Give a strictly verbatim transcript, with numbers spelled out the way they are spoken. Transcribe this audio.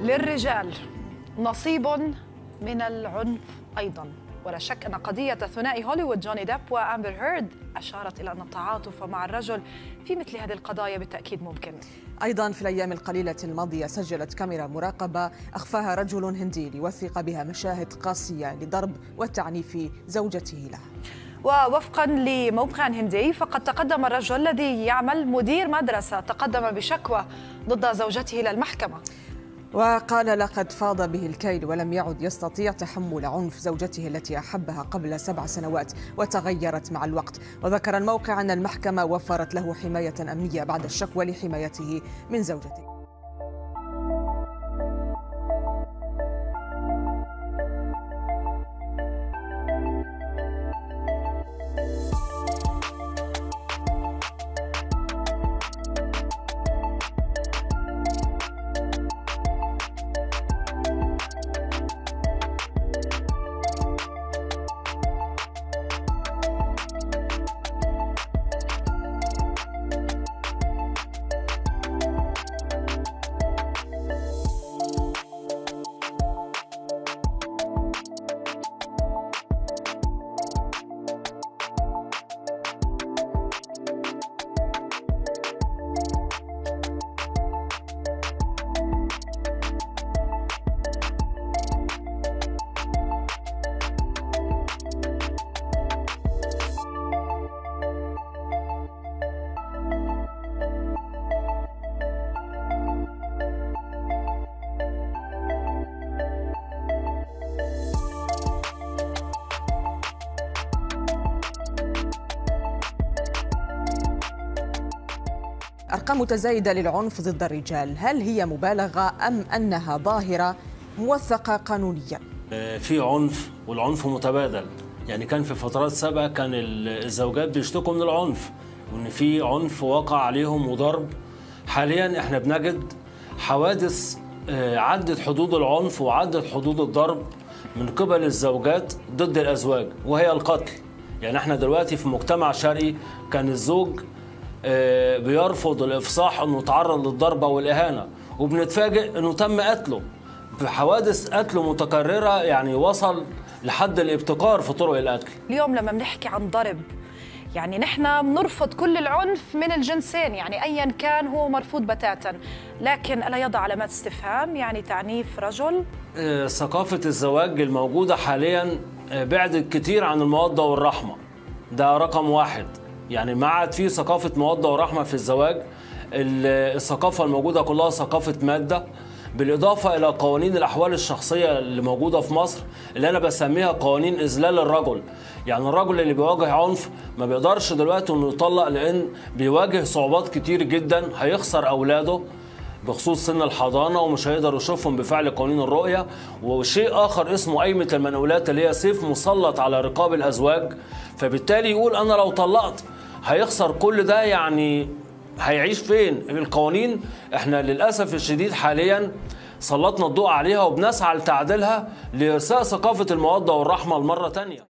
للرجال نصيب من العنف أيضاً، ولا شك أن قضية ثنائي هوليوود جوني ديب وأمبر هيرد أشارت إلى أن التعاطف مع الرجل في مثل هذه القضايا بالتأكيد ممكن. أيضاً في الأيام القليلة الماضية سجلت كاميرا مراقبة أخفاها رجل هندي ليوثق بها مشاهد قاسية لضرب وتعنيف زوجته له. ووفقاً لموقع هندي فقد تقدم الرجل الذي يعمل مدير مدرسة تقدم بشكوى ضد زوجته إلى المحكمة، وقال لقد فاض به الكيل ولم يعد يستطيع تحمل عنف زوجته التي أحبها قبل سبع سنوات وتغيرت مع الوقت. وذكر الموقع أن المحكمة وفرت له حماية أمنية بعد الشكوى لحمايته من زوجته. أرقام متزايدة للعنف ضد الرجال، هل هي مبالغة أم أنها ظاهرة موثقة قانونيا؟ في عنف والعنف متبادل، يعني كان في فترات سابقة كان الزوجات بيشتكوا من العنف وإن في عنف وقع عليهم وضرب. حاليا احنا بنجد حوادث عدت حدود العنف وعدت حدود الضرب من قبل الزوجات ضد الأزواج وهي القتل. يعني احنا دلوقتي في مجتمع شرقي كان الزوج بيرفض الإفصاح أنه تعرض للضربة والإهانة، وبنتفاجئ أنه تم قتله بحوادث قتل متكررة، يعني وصل لحد الابتكار في طرق القتل. اليوم لما بنحكي عن ضرب يعني نحن بنرفض كل العنف من الجنسين، يعني أيا كان هو مرفوض بتاتا، لكن ألا يضع علامات استفهام يعني تعنيف رجل؟ ثقافة الزواج الموجودة حاليا بعدت كتير عن المودة والرحمة، ده رقم واحد. يعني ما عاد في ثقافة مودة ورحمة في الزواج، الثقافة الموجودة كلها ثقافة مادة، بالإضافة إلى قوانين الأحوال الشخصية اللي موجودة في مصر اللي أنا بسميها قوانين إذلال الرجل. يعني الرجل اللي بيواجه عنف ما بيقدرش دلوقتي إنه يطلق لأن بيواجه صعوبات كتير جدا، هيخسر أولاده بخصوص سن الحضانة ومش هيقدر يشوفهم بفعل قوانين الرؤية. وشيء آخر اسمه قايمة المنقولات اللي هي سيف مسلط على رقاب الأزواج، فبالتالي يقول أنا لو طلقت هيخسر كل ده، يعني هيعيش فين؟ القوانين احنا للأسف الشديد حاليا سلطنا الضوء عليها وبنسعى لتعديلها لإرساء ثقافة المودة والرحمة لمرة تانية.